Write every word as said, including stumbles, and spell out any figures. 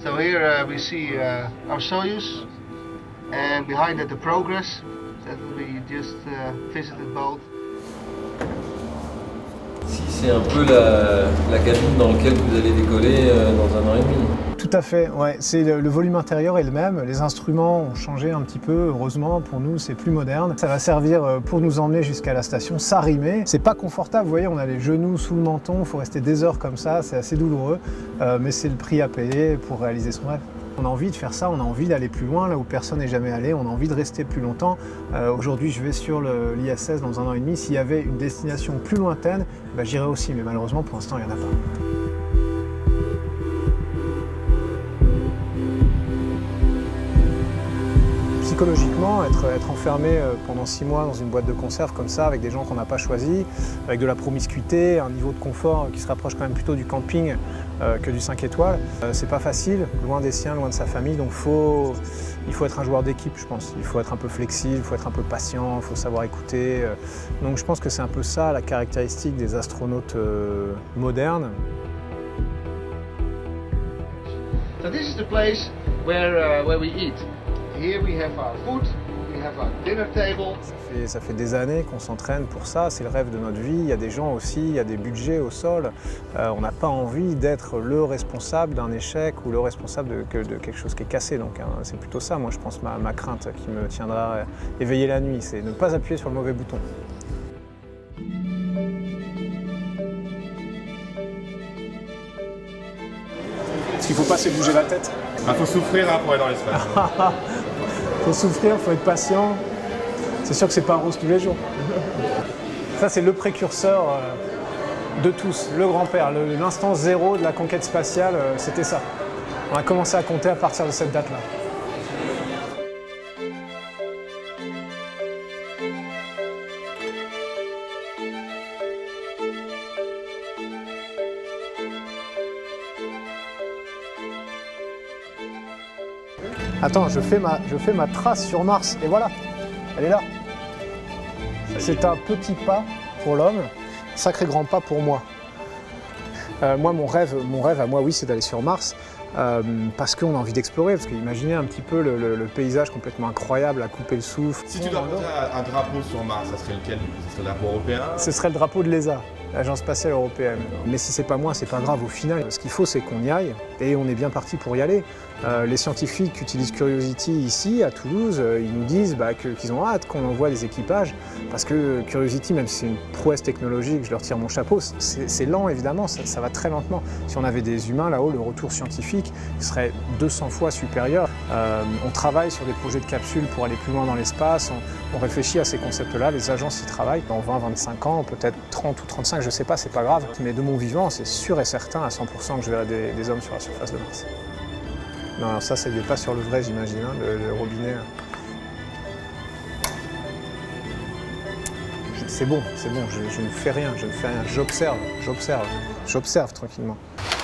So here uh, we see uh, our Soyuz, and behind it the Progress that we just uh, visited both. Si c'est un peu la, la cabine dans laquelle vous allez décoller euh, dans un an et demi. Tout à fait, ouais. C'est le, le volume intérieur est le même, les instruments ont changé un petit peu, heureusement pour nous c'est plus moderne. Ça va servir pour nous emmener jusqu'à la station s'arrimer. C'est pas confortable, vous voyez, on a les genoux sous le menton, il faut rester des heures comme ça, c'est assez douloureux, euh, mais c'est le prix à payer pour réaliser son rêve. On a envie de faire ça, on a envie d'aller plus loin, là où personne n'est jamais allé, on a envie de rester plus longtemps. Euh, Aujourd'hui, je vais sur l'I S S dans un an et demi. S'il y avait une destination plus lointaine, bah, j'irais aussi, mais malheureusement, pour l'instant, il n'y en a pas. Psychologiquement, être, être enfermé pendant six mois dans une boîte de conserve comme ça, avec des gens qu'on n'a pas choisis, avec de la promiscuité, un niveau de confort qui se rapproche quand même plutôt du camping euh, que du cinq étoiles, euh, c'est pas facile, loin des siens, loin de sa famille, donc faut, il faut être un joueur d'équipe, je pense. Il faut être un peu flexible, il faut être un peu patient, il faut savoir écouter. Euh, donc je pense que c'est un peu ça la caractéristique des astronautes euh, modernes. So this is the place where, uh, where we eat. Here we have our food, we have our dinner table. Ça fait, ça fait des années qu'on s'entraîne pour ça, c'est le rêve de notre vie. Il y a des gens aussi, il y a des budgets au sol. Euh, on n'a pas envie d'être le responsable d'un échec ou le responsable de, de quelque chose qui est cassé. Donc hein, c'est plutôt ça, moi je pense, ma, ma crainte qui me tiendra éveillé la nuit, c'est ne pas appuyer sur le mauvais bouton. Parce qu'il ne faut pas se bouger la tête. Il faut souffrir hein, pour aller dans l'espace. Il faut souffrir, il faut être patient. C'est sûr que c'est pas rose tous les jours. Ça, c'est le précurseur de tous, le grand-père, l'instant zéro de la conquête spatiale, c'était ça. On a commencé à compter à partir de cette date-là. Attends, je fais, ma, je fais ma trace sur Mars, et voilà, elle est là. C'est un petit pas pour l'homme, sacré grand pas pour moi. Euh, moi, mon rêve, mon rêve à moi, oui, c'est d'aller sur Mars, euh, parce qu'on a envie d'explorer, parce qu'imaginez un petit peu le, le, le paysage complètement incroyable, à couper le souffle. Si tu dois poser un, un drapeau sur Mars, ça serait lequel? Ce serait le drapeau européen? Ce serait le drapeau de l'E S A. L'Agence spatiale européenne. Mais si c'est pas moi, c'est pas grave au final. Ce qu'il faut, c'est qu'on y aille et on est bien parti pour y aller. Euh, les scientifiques qui utilisent Curiosity ici, à Toulouse, euh, ils nous disent bah, qu'ils qu ont hâte qu'on envoie des équipages parce que Curiosity, même si c'est une prouesse technologique, je leur tire mon chapeau, c'est lent évidemment, ça, ça va très lentement. Si on avait des humains là-haut, le retour scientifique serait deux cents fois supérieur. Euh, on travaille sur des projets de capsules pour aller plus loin dans l'espace, on, on réfléchit à ces concepts-là, les agences y travaillent. Dans vingt à vingt-cinq ans, peut-être trente ou trente-cinq, je sais pas, c'est pas grave. Mais de mon vivant, c'est sûr et certain à cent pour cent que je verrai des, des hommes sur la surface de Mars. Non, alors ça, ça n'est pas sur le vrai, j'imagine, hein, le, le robinet. C'est bon, c'est bon, je, je ne fais rien, je ne fais rien, j'observe, j'observe, j'observe tranquillement.